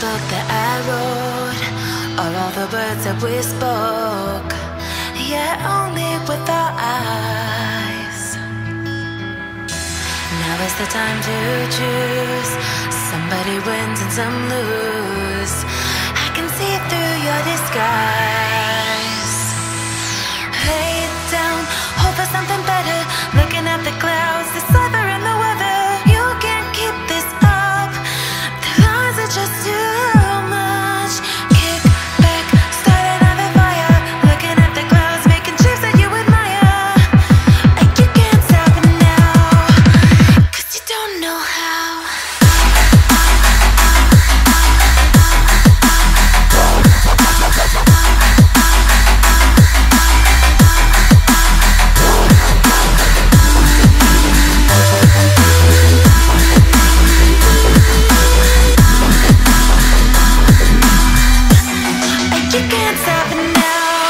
book that I wrote, or all the words that we spoke, yet only with our eyes. Now is the time to choose. Somebody wins and some lose. I can see through your disguise. Lay it down, hope for something better. Looking at the clouds, the sliver in the weather. You can't keep this up. The lies are just too much. Kick back, start another fire. Looking at the clouds, making shapes that you admire. And you can't stop it now, 'cause you don't know how. You can't stop it now.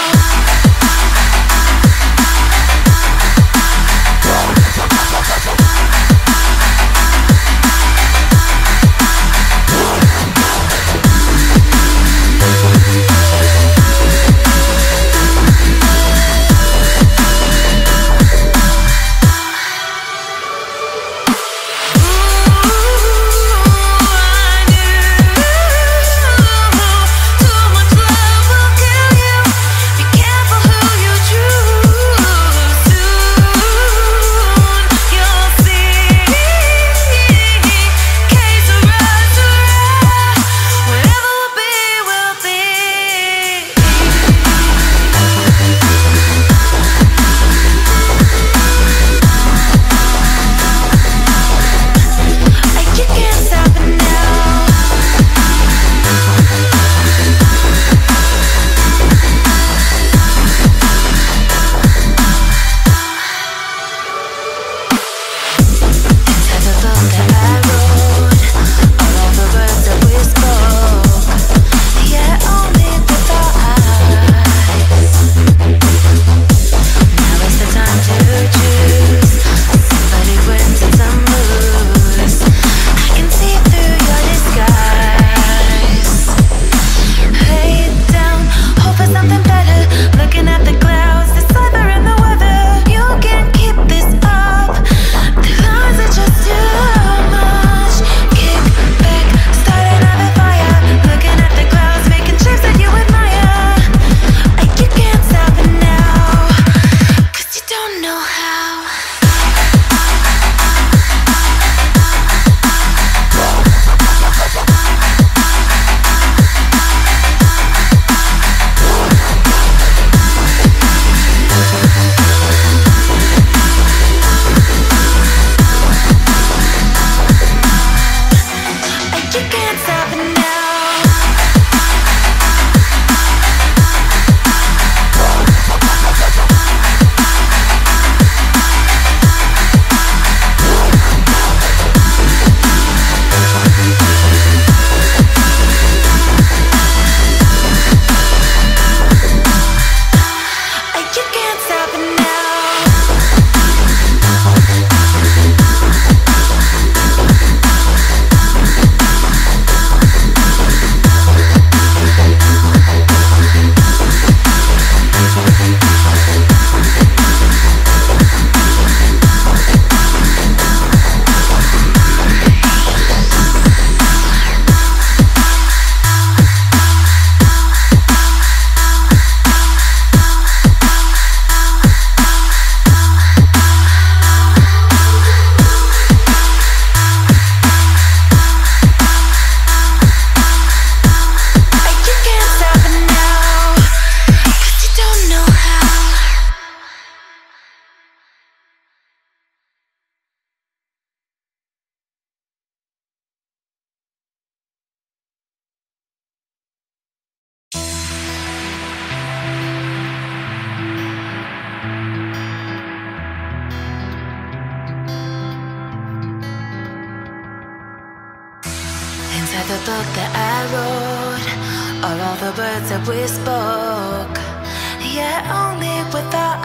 Inside the book that I wrote are all the words that we spoke, yet only with our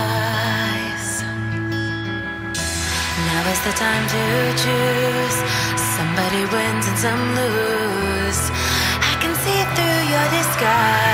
eyes. Now is the time to choose. Somebody wins and some lose. through your disguise.